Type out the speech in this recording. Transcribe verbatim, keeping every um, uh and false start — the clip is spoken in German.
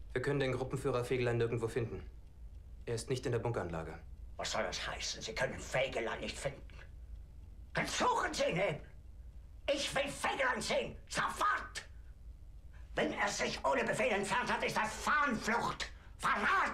Wir können den Gruppenführer Fegelein nirgendwo finden. Er ist nicht in der Bunkeranlage. Was soll das heißen? Sie können Fegelein nicht finden. Dann suchen Sie ihn eben. Ich will Fegelein sehen. Sofort! Wenn er sich ohne Befehl entfernt hat, ist das Fahnenflucht. Verrat!